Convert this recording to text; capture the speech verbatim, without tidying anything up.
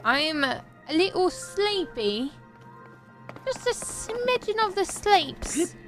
I'm a little sleepy. Just a smidgen of the sleeps.